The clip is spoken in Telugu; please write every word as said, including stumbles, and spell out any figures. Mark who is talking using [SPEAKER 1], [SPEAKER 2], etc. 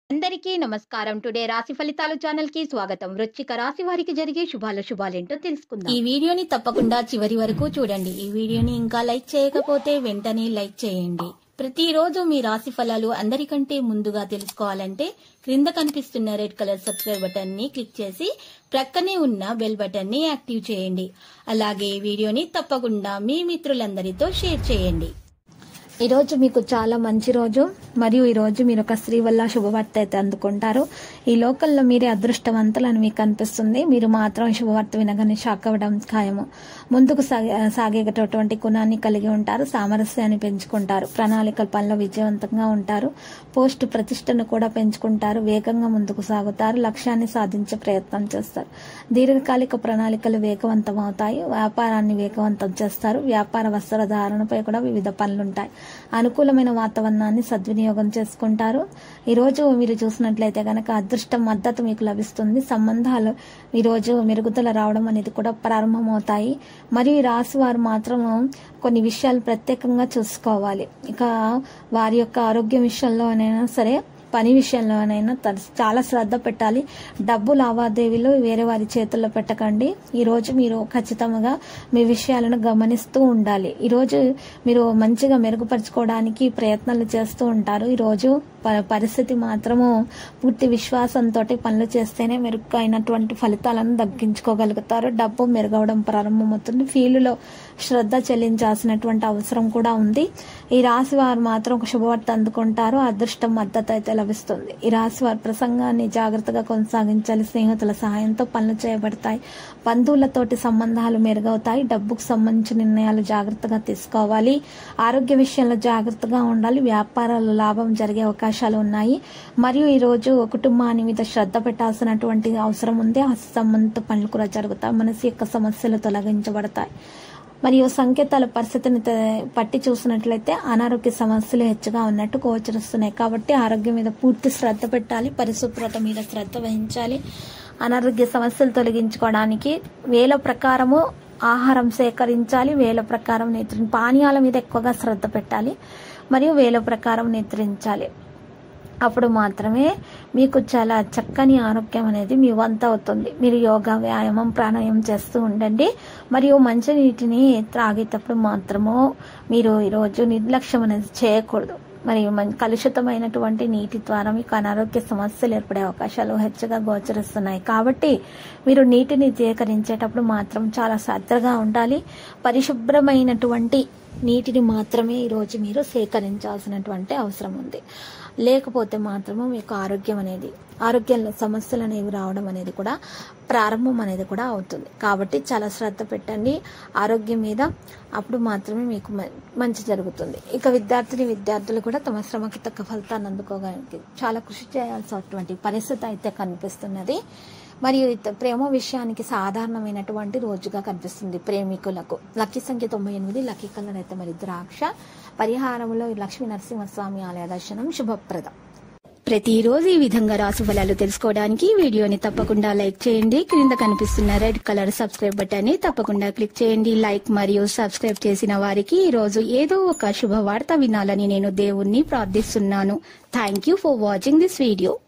[SPEAKER 1] అందరికీ నమస్కారం. టుడే రాశి ఫలితాలు ఛానల్ కి స్వాగతం. వృశ్చిక రాశి వారికి జరిగే శుభాల శుభాలేంటో తెలుసుకుందాం.
[SPEAKER 2] ఈ వీడియోని తప్పకుండా చివరి వరకు చూడండి. ఈ వీడియోని ఇంకా లైక్ చేయకపోతే వెంటనే లైక్ చేయండి. ప్రతిరోజు మీ రాశి ఫలాలు అందరికంటే ముందుగా తెలుసుకోవాలంటే క్రింద కనిపిస్తున్న రెడ్ కలర్ సబ్స్క్రైబ్ బటన్ ని క్లిక్ చేసి ప్రక్కనే ఉన్న బెల్ బటన్ ని యాక్టివ్ చేయండి. అలాగే ఈ వీడియోని తప్పకుండా మీ మిత్రులందరితో షేర్ చేయండి.
[SPEAKER 3] ఈ రోజు మీకు చాలా మంచి రోజు మరియు ఈ రోజు మీరు ఒక స్త్రీ వల్ల శుభవార్త అయితే అందుకుంటారు. ఈ లోకల్లో మీరే అదృష్టవంతులని మీకు అనిపిస్తుంది. మీరు మాత్రం శుభవార్త వినగానే షాక్ అవ్వడం ఖాయము. ముందుకు సాగేటటువంటి గుణాన్ని కలిగి ఉంటారు. సామరస్యాన్ని పెంచుకుంటారు. ప్రణాళికల పనిలో విజయవంతంగా ఉంటారు. పోస్టు ప్రతిష్టను కూడా పెంచుకుంటారు. వేగంగా ముందుకు సాగుతారు. లక్ష్యాన్ని సాధించే ప్రయత్నం చేస్తారు. దీర్ఘకాలిక ప్రణాళికలు వేగవంతం అవుతాయి. వ్యాపారాన్ని వేగవంతం చేస్తారు. వ్యాపార వస్త్రధారణపై కూడా వివిధ పనులుంటాయి. అనుకూలమైన వాతావరణాన్ని సద్వినియోగం చేసుకుంటారు. ఈరోజు మీరు చూసినట్లయితే కనుక అదృష్టం మద్దతు మీకు లభిస్తుంది. సంబంధాలు ఈరోజు మెరుగుదల రావడం అనేది కూడా ప్రారంభమవుతాయి. మరియు ఈ రాశి వారు మాత్రం కొన్ని విషయాలు ప్రత్యేకంగా చూసుకోవాలి. ఇక వారి యొక్క ఆరోగ్యం విషయంలోనైనా సరే, పని విషయంలోనైనా చాలా శ్రద్ధ పెట్టాలి. డబ్బు లావాదేవీలు వేరే వారి చేతుల్లో పెట్టకండి. ఈరోజు మీరు ఖచ్చితంగా మీ విషయాలను గమనిస్తూ ఉండాలి. ఈరోజు మీరు మంచిగా మెరుగుపరచుకోవడానికి ప్రయత్నాలు చేస్తూ ఉంటారు. ఈరోజు పరిస్థితి మాత్రము పూర్తి విశ్వాసంతో పనులు చేస్తేనే మెరుగైనటువంటి ఫలితాలను దక్కించుకోగలుగుతారు. డబ్బు మెరుగవడం ప్రారంభమవుతుంది. ఫీల్డ్లో శ్రద్ధ చెల్లించాల్సినటువంటి అవసరం కూడా ఉంది. ఈ రాశి వారు మాత్రం ఒక శుభవార్త అందుకుంటారు. అదృష్టం మద్దతు అయితే లభిస్తుంది. ఈ రాశి వారి ప్రసంగాన్ని జాగ్రత్తగా కొనసాగించాలి. స్నేహితుల సహాయంతో పనులు చేయబడతాయి. బంధువులతోటి సంబంధాలు మెరుగవుతాయి. డబ్బుకు సంబంధించిన నిర్ణయాలు జాగ్రత్తగా తీసుకోవాలి. ఆరోగ్య విషయంలో జాగ్రత్తగా ఉండాలి. వ్యాపారాలు లాభం జరిగే అవకాశాలు ఉన్నాయి. మరియు ఈ రోజు కుటుంబాన్ని మీద శ్రద్ధ పెట్టాల్సినటువంటి అవసరం ఉంది. ఆ సంబంధిత పనులు కూడా జరుగుతాయి. మనసు యొక్క సమస్యలు తొలగించబడతాయి. మరియు సంకేతాల పరిస్థితిని పట్టి చూసినట్లయితే అనారోగ్య సమస్యలు హెచ్చుగా ఉన్నట్టు గోచరిస్తున్నాయి. కాబట్టి ఆరోగ్యం మీద పూర్తి శ్రద్ధ పెట్టాలి. పరిశుభ్రత మీద శ్రద్ధ వహించాలి. అనారోగ్య సమస్యలు తొలగించుకోవడానికి వేల ప్రకారము ఆహారం సేకరించాలి. వేల ప్రకారం నిద్ర పానీయాల మీద ఎక్కువగా శ్రద్ధ పెట్టాలి. మరియు వేల ప్రకారం నిద్రించాలి. అప్పుడు మాత్రమే మీకు చాలా చక్కని ఆరోగ్యం అనేది మీ వంత అవుతుంది. మీరు యోగా, వ్యాయామం, ప్రాణాయామం చేస్తూ ఉండండి. మరియు మంచి నీటిని త్రాగేటప్పుడు మాత్రము మీరు ఈరోజు నిర్లక్ష్యం అనేది చేయకూడదు. మరియు కలుషితమైనటువంటి నీటి ద్వారా మీకు అనారోగ్య సమస్యలు ఏర్పడే అవకాశాలు హెచ్చుగా గోచరిస్తున్నాయి. కాబట్టి మీరు నీటిని సేకరించేటప్పుడు మాత్రం చాలా శ్రద్ధగా ఉండాలి. పరిశుభ్రమైనటువంటి నీటిని మాత్రమే ఈరోజు మీరు సేకరించాల్సినటువంటి అవసరం ఉంది. లేకపోతే మాత్రము మీకు ఆరోగ్యం అనేది ఆరోగ్యంలో సమస్యలు అనేవి రావడం అనేది కూడా ప్రారంభం అనేది కూడా అవుతుంది. కాబట్టి చాలా శ్రద్ధ పెట్టండి ఆరోగ్యం మీద. అప్పుడు మాత్రమే మీకు మంచి జరుగుతుంది. ఇక విద్యార్థిని విద్యార్థులు కూడా తమ శ్రమకి తగ్గ ఫలితాన్ని అందుకోవడానికి చాలా కృషి చేయాల్సినటువంటి పరిస్థితి అయితే కనిపిస్తున్నది. మరియు ప్రేమ విషయానికి సాధారణమైనటువంటి రోజుగా కనిపిస్తుంది ప్రేమికులకు. లక్కీ సంఖ్య తొంభై ఎనిమిది. లక్కీ కలర్ అయితే మరి ద్రాక్ష. పరిహారంలో లక్ష్మీ నరసింహస్వామి ఆలయ దర్శనం శుభప్రదం.
[SPEAKER 2] ప్రతిరోజు ఈ విధంగా రాశి ఫలాలు తెలుసుకోవడానికి వీడియోని తప్పకుండా లైక్ చేయండి. క్రింద కనిపిస్తున్న రెడ్ కలర్ సబ్స్క్రైబ్ బటన్ ని తప్పకుండా క్లిక్ చేయండి. లైక్ మరియు సబ్స్క్రైబ్ చేసిన వారికి ఈ రోజు ఏదో ఒక శుభవార్త వినాలని నేను దేవుణ్ణి ప్రార్థిస్తున్నాను. Thank you for watching this video.